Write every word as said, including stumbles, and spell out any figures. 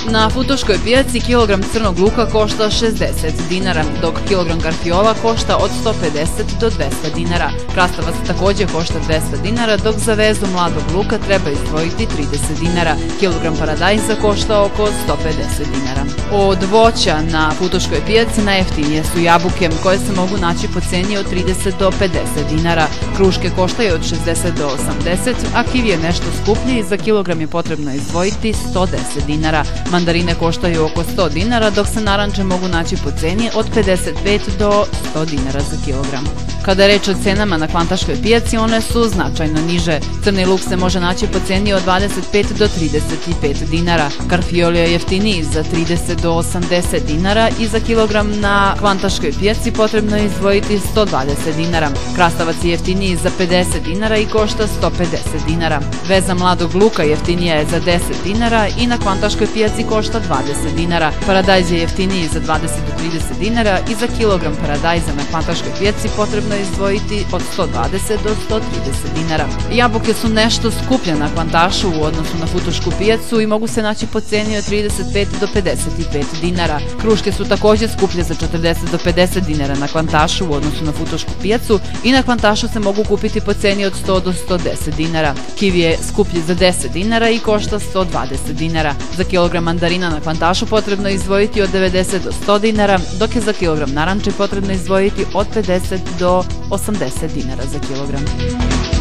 Na futoškoj pijaci kilogram crnog luka košta šezdeset dinara, dok kilogram karfiola košta od sto pedeset do dvesta dinara. Krastavac takođe košta dvesta dinara, dok za vezu mladog luka treba izdvojiti trideset dinara. Kilogram paradajza košta oko sto pedeset dinara. Od voća na futoškoj pijaci najjeftinije su jabuke, koje se mogu naći po ceni od trideset do pedeset dinara. Kruške koštaju od šezdeset do osamdeset, a kivi je nešto skuplji i za kilogram je potrebno izdvojiti sto deset dinara. Mandarine koštaju oko sto dinara, dok se naranče mogu naći po ceni od pedeset pet do sto dinara za kilogram. Kada je reč o cenama na kvantaškoj pijaci, one su značajno niže. Crni luk se može naći po ceni od dvadeset pet do trideset pet dinara. Karfiol je jeftiniji za trideset do osamdeset dinara i za kilogram na kvantaškoj pijaci potrebno je izdvojiti sto dvadeset dinara. Krastavac je jeftiniji za pedeset dinara i košta sto pedeset dinara. Veza mladog luka jeftinija je za deset dinara i na kvantaškoj pijaci košta dvadeset dinara. Paradajz je jeftiniji za dvadeset do trideset dinara i za kilogram paradajza na kvantaškoj pijaci potrebno je izdvojiti od sto dvadeset do sto trideset dinara. Jabuke su nešto skuplje na kvantašu u odnosu na futošku pijacu i mogu se naći po ceni od trideset pet do pedeset pet dinara. Kruške su takođe skuplje za četrdeset do pedeset dinara na kvantašu u odnosu na futošku pijacu i na kvantašu se mogu kupiti po ceni od sto do sto deset dinara. Kivi je skuplji za deset dinara i košta sto dvadeset dinara. Za kilogram mandarina na kvantašu potrebno je izdvojiti od devedeset do sto dinara, dok je za kilogram naranče potrebno izdvojiti od pedeset do osamdeset dinara za kilogram.